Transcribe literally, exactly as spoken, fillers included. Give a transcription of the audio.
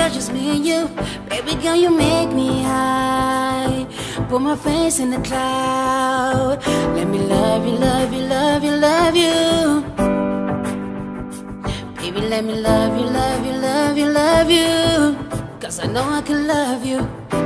girl, just me and you. Baby girl, you make me high. Put my face in the cloud. Let me love you, love you, love you, love you. Baby, let me love you, love you, love you, love you. Cause I know I can love you.